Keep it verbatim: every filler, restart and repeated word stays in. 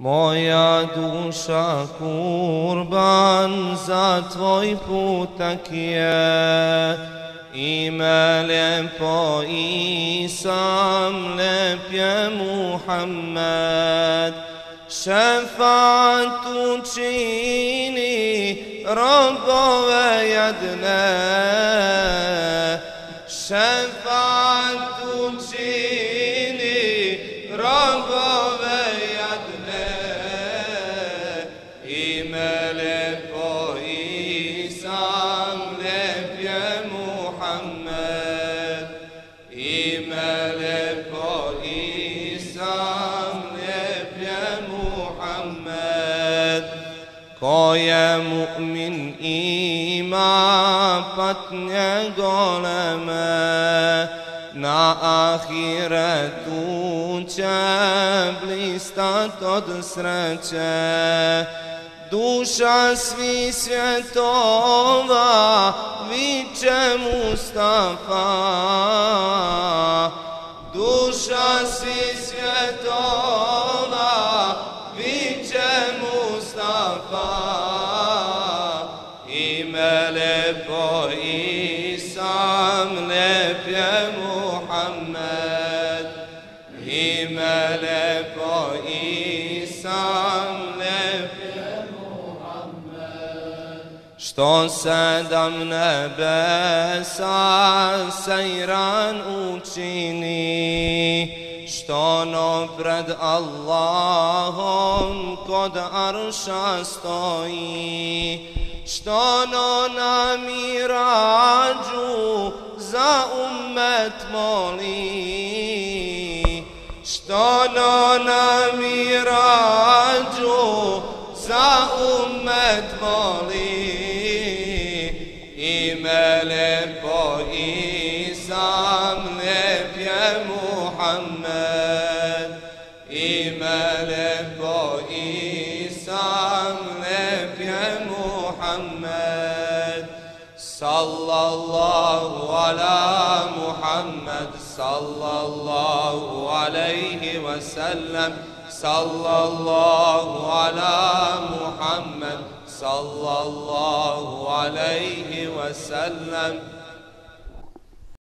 Moja duša kurban za tvoj putak je, ime lijepo i sam lijep je Muhammed. Šefat učini robove jedne, šefat učini robove jedne, ime lijepo i sam lijep je Muhammed, ime lijepo i sam lijep je Muhammed. Ko je mu'min ima patnje goleme, na ahiretu će blistat od sreće. Duša svih svjetova viče Mustafa, duša svih svjetova viče Mustafa, ime lijepo i sam lijep je Muhammed, ime lijepo i sam lijep je Muhammed. Što sedam nebesa sejran učini, što no pred Allahom kod arša stoji, što no na mirađu za ummet moli, što no na mirađu za ummet moli, ime lijepo i sam lijep je Muhammed, ime lijepo i sam lijep je Muhammed. Sallallahu ala Muhammad, sallallahu alaihi wa sallam, sallallahu ala Muhammad, sallallahu alaihi wa sallam.